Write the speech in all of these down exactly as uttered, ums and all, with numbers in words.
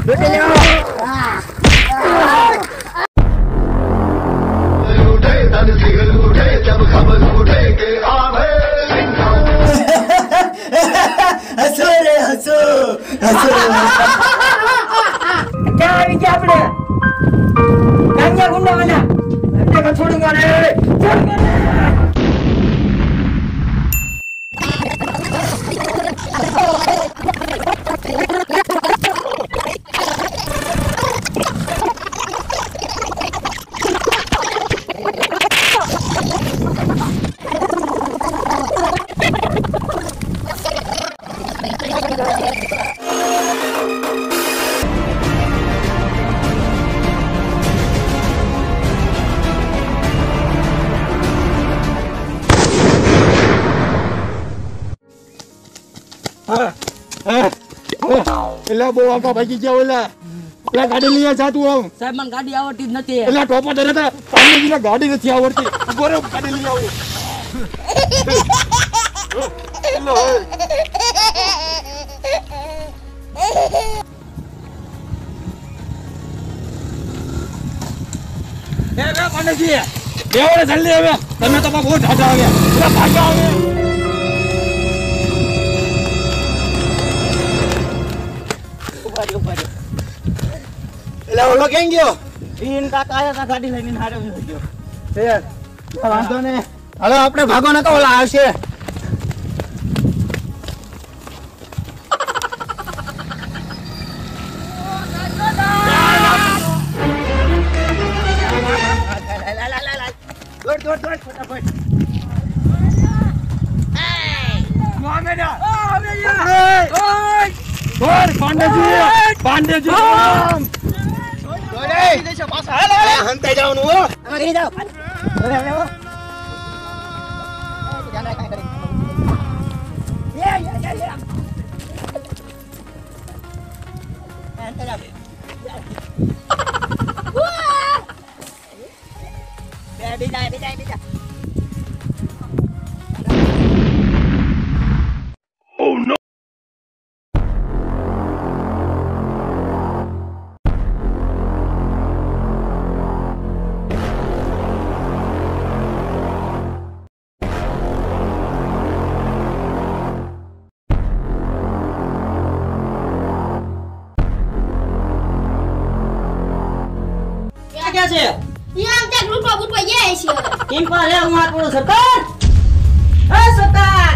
लूट लो। लूटे तन सिंह लूटे जब खबर उठे के आवे हंसो रे हंसो हंसो। क्या है क्या अपने गंजा गुंडा वाला अपने को छोड़ूंगा रे छोड़ूंगा रे। એલા બહુ આગા ભાગી ગયા ઓલા પેલા ગાડી લઈ જા તું આવ સાહેબ મને ગાડી આવડતી જ નથી એલા ટોપા દે નતા પાણી ગીલા ગાડી નથી આવડતી ગોરે ગાડી લઈ આવો એલો એ રે પાણીજી બેવડે જલ્દી આવે તમે તો બહુ ઢાઢા આવ્યા પૂરા ભાગ્યા આવે એલા ઓલો કેમ ગયો ઈન કાકા આયા તા ગાડી લઈને હારે ગયો છે વાંધો ને હાલો આપણે ભાગો ન તો ઓલા આવશે દોડ દોડ દોડ ફટાફટ મોહમ્મદ આ ઓય ઓર પાંડેજી પાંડેજી દોડે દેશો પાછા હાલે હાલે હંતે જાવનું હો આમાં ગઈ જાવ અરે અરે હો ધ્યાન રાખ કાઈ કરે યે યે યે યે હંતે જાવ બે બીજા બીજા બીજા Oh no क्या છે યામ તે લૂટવા બૂટવા જાય છે કેમ પર હે હું આ થોડો સરકાર એ સરકાર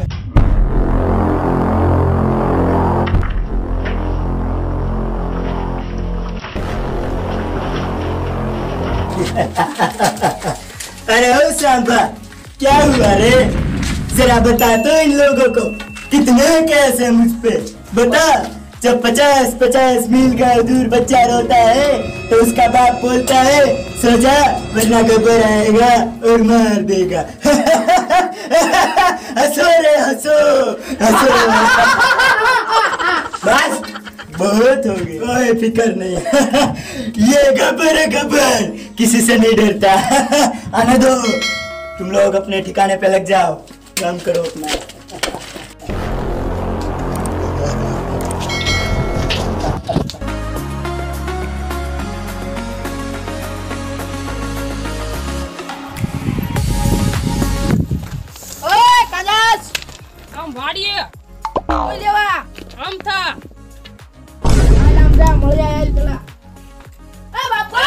अरे ओ सांबा क्या हुआ रे जरा बता तो इन लोगों को कितना कैसे है मुझ पे बता जब पचास पचास मील का दूर बच्चा रोता है तो उसका बाप बोलता है सो जा वरना गब्बर आएगा और मार देगा हंसो रे हंसो हंसो बस बहुत हो गए कोई फिक्र नहीं ये गब्बर है गब्बर किसी से नहीं डरता आने दो तुम लोग अपने ठिकाने पे लग जाओ काम करो अपना વાડીએ કોઈ લેવા આમ થા આલામ જા મળી જાય પેલા એ બાપા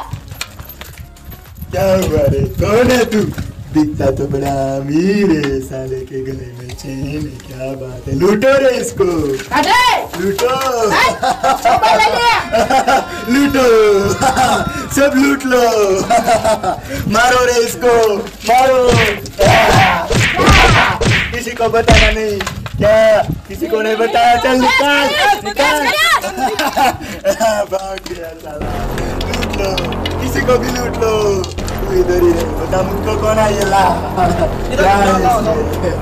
क्या हुआ रे कौन है तू दिखता तो बड़ा अमीर है साले के गले में चेन है क्या बात है लूटो रे इसको કાઢે लूटो મોબાઈલ લઈ લે लूटो सब लूट लो मारो रे इसको मारो किसी को बताना नहीं क्या किसी को नहीं बताया चल निकाल निकाल भाग गया साला लूट लो किसी को भी लूट लो तू इधर ही है बता मुझको कौन है ये ला क्या है इसमें?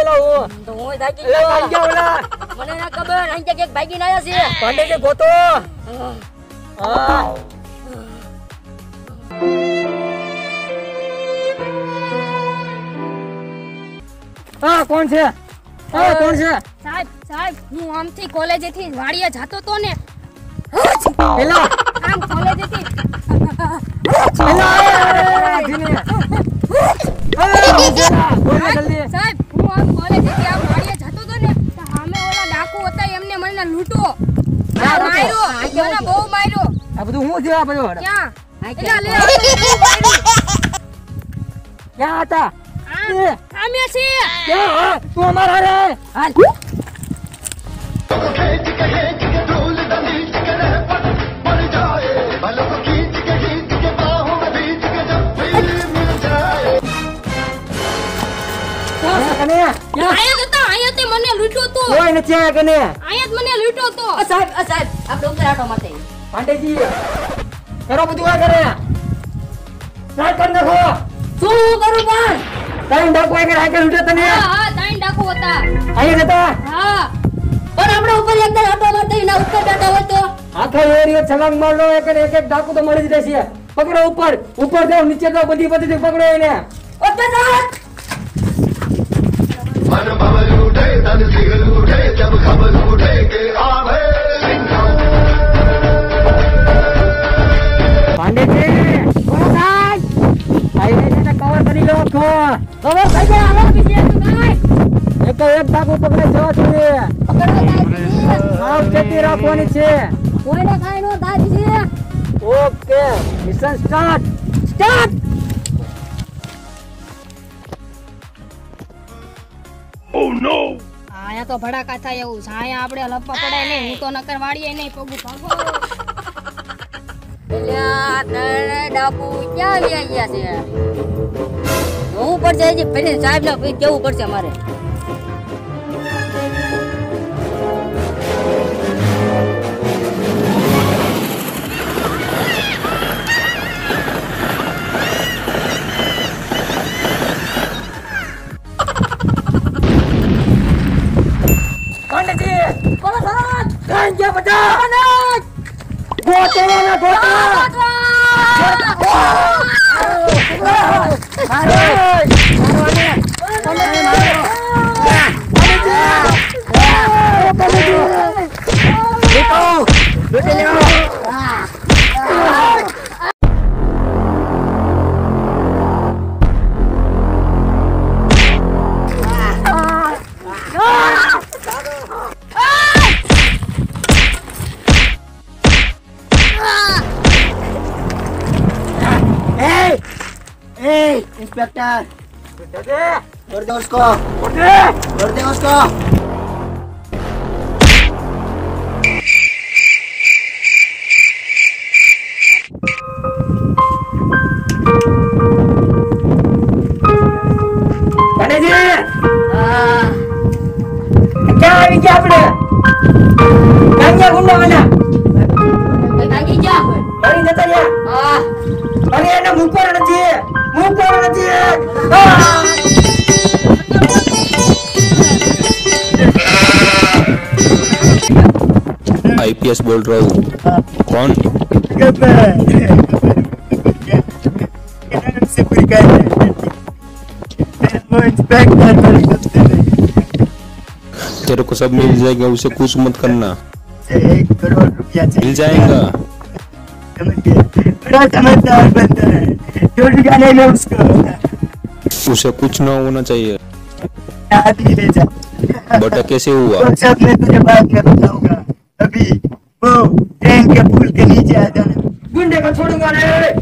ગયેલો હું. તો હું થાકી એટલે ગયો. ભાઈ ગયા ઓલા. મને ના ખબર અહીં ક્યાંક ભાગીને આવ્યા છે. પાંડેજી ગોતો. હા. હા કોણ છે? હા કોણ છે? સાહેબ સાહેબ હું આમથી કોલેજેથી વાડીએ જાતો તો ને એલા આમ કોલેજેથી એલા જીને બોલ જલ્દી. સાહેબ હું આમ કોલેજેથી આમ વાડીએ જાતો તો ને તો સામે ઓલા ડાકુ હતા એમને મને લૂંટો હા, માર્યો લૂંટો. મને બહુ માર્યો આ બધું હું છે આ બધું? ક્યાં આ એલા લે ક્યાં? ક્યાં હતા? આ સામે છે ક્યાં? હા, તું અમારા રે. હાલ. खींच के खींच के धूल नीच के रह पर पड़ जाए बालों को खींच के खींच के बाहों में बीच के जब भी मिल जाए ક્યાં કને? ક્યાં? આયા હતા આયા તે મને લૂંટ્યો તો કોઈ નથી આયા કને. આયા જ મને લૂંટ્યો તો અ સાહેબ અ સાહેબ આપણે ઉપર આટો મારતે. પાંડેજી કરો બધું આ કરે. ટ્રાય કર નાખો. શું કરું પણ? ટાઈમ ડાકો આગળ આગળ ઉઠે તને. હા હા તાઈન ડાકુ હતા અહીંયા જતા. હા પણ આપણે ઉપર એકદમ આટો મારતે ના ઉપર બેઠા હોય તો આખો એરિયો છલાંગ મારલો એક એક એક ડાકુ તો મળી જ રહેશે. પકડો ઉપર ઉપર જાઓ નીચે જાઓ બધી બધી પકડો એને. ઓકે સાહેબ. मन भवन उठे तन सिगल उठे जब खबर उठे के आवे પાંડેજી કોણ થાય? આઈને એને કવર કરી લો આખો. હવે ભાઈ ગયા હાલો બીજે તો કાઈ એક એક ડાકુ પકડે જવા જોઈએ. પકડો કાઈ સાવચેતી રાખવાની છે. કોઈને કાઈ નો થાય છે. Okay mission start start. આયા તો ભડાકા થાય એવું છે આયા આપણે લપવા પડાય નહીં હું તો નકર વાડીએ નહીં પગું ભાગો એલા તને ડાકુ ક્યાં વ્યા ગયા છે? જોવું પડશે હજી પેલી સાહેબ ને કેવું પડશે અમારે. પાંડેજી બોલો સાહેબ. કાઈ ગયા બધા. ગોતવાના ગોતવા. इंस्पेक्टर દે छोड़ दो उसको ઉઠે. छोड़ दे उसको પાંડેજી ક્યાં આવી ગયા આપણે? કાંગ્યા ગુંડો વાલા ભાગી ગયા હોય. મારી જતા રહ્યા. હા અરે એને મૂકવાનો નથી મૂકવાનો નથી. आईपीएस बोल रहा हूँ। कौन? से पूरी कर वो इंस्पेक्टर तेरे को सब मिल जाएगा, उसे कुछ मत करना। एक करोड़ रुपया मिल चाहिए जाएगा। समझ गया बड़ा समझदार बंदा है छोड़ जाने में उसको उसे कुछ ना होना चाहिए। हाथ ही ले जा बेटा कैसे हुआ? वो सब मैं तुझे बाद में बताऊंगा अभी वो ट्रेन के पुल के नीचे आ जाना गुंडे को छोड़ूंगा नहीं।